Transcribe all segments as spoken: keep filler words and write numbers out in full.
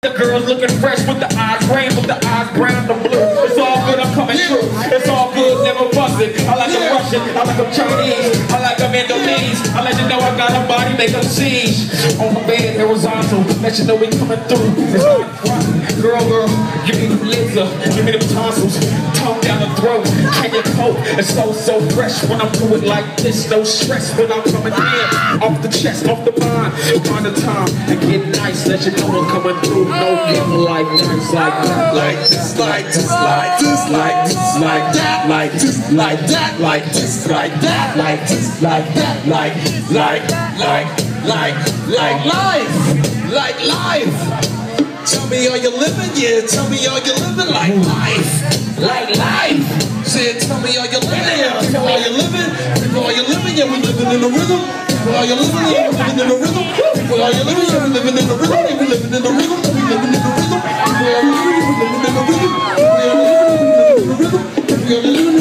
The girls looking fresh with the eyes green, with the eyes brown and blue. It's all good, I'm coming true. It's all good, never busted. I like them Russian, I like them Chinese, I like them Indonesian. I let you know I got a body, make them siege. On my bed, horizontal, let you know we coming through. It's not right. Girl, girl, give me them lips up, give me them tonsils, tongue down the throat. Can you cope? It's so, so fresh when I'm doing like this. No stress when I'm coming in, off the chest, off the mind. Find the time to get nice, let you know I'm coming through. No getting like nice, like that, like this, like this, like this, like this, like that, like this, like that, like this, like that, like this, like that, like, like, like, like, like life, like life. Tell me, are you living? Yeah, tell me, are you living like life, like life? Say, tell me, are you living? Yeah, people, are you living? People, are you living? Yeah, we living in the rhythm. People, are you living? Yeah, we living in the rhythm. People, are you living? Yeah, we living in the rhythm. Yeah, we living in the rhythm. We living in the rhythm. People, are you living? We living in the rhythm. We are living in the rhythm. We are living in the rhythm. We are living in the rhythm. We are living in the rhythm.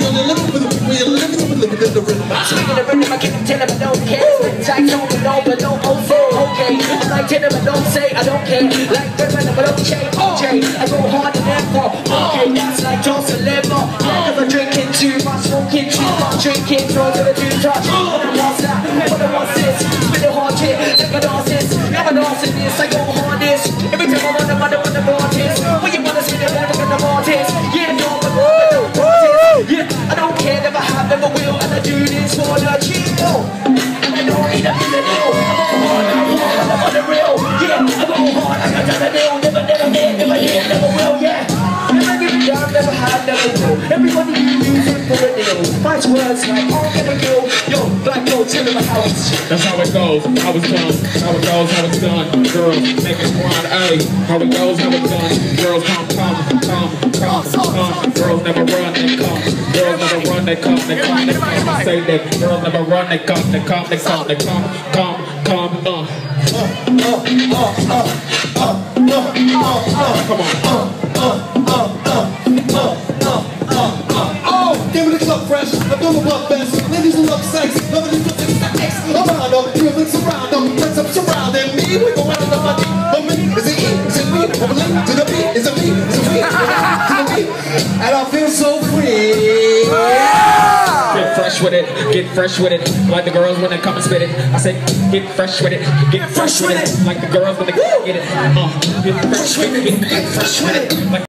I'm speaking the rhythm, I can't tell them I don't care. Like no, but no, but no, oh, say, okay. I'm like tell them I don't say I don't care. Like rhythm, but okay, O J. I go hard and ever. Okay, that's like Johnson Lever. Yeah, cause I'm drinking too much, smoking too much, drinking, throw to the two touch. What I want that, what I want this. With the hard shit, never dance this, never dance this. I go hard this. Every time I'm on the mother, on the artist. When you wanna see the one, I'm the artist. Yeah, no, but no, but no artist. Yeah, I don't care, never have, never will. And I do this for the chill. And I don't need a million deal. I'm on hard, I'm hard, I'm on the real. Yeah, I go hard, I got done a deal. Never, never did, never did, never will, yeah. Never give it down, never had, never will. Everybody use it for a deal. Fight words like, oh, never will. Yo, black gold, chill in the house. That's how it goes, how it's done, how it goes, how it's done. Girls, make it grind, ayy. How it goes, how it's done. Girls come, come, come, come, come. Girls never run, they come. Girls never run, they come, they come, they come. I say that. Girls never run, they come, they come, they come, they come, come, come, uh. Uh, uh, uh, uh, uh, uh, uh, Come on. uh, uh, uh, uh, uh, uh, oh, give me the club fresh, I'm doing what best. Ladies who love sex, loving these looking sex. Around them, feelings surround them, friends up surrounding me. We go out of the money, but me, is it E, is it me? From the link to the B, is it me, is it me, to the B. And I feel so free. Get fresh with it, get fresh with it. Like the girls when they come and spit it. I say, get fresh with it, get fresh with it. Like the girls when they get it. Uh, get fresh with it, get fresh with it. Like